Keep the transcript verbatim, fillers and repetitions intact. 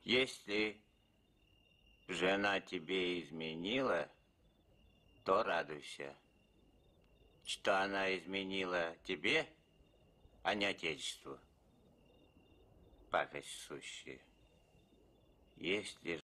Если жена тебе изменила, то радуйся, что она изменила тебе, а не отечеству. Пакость сущая. Если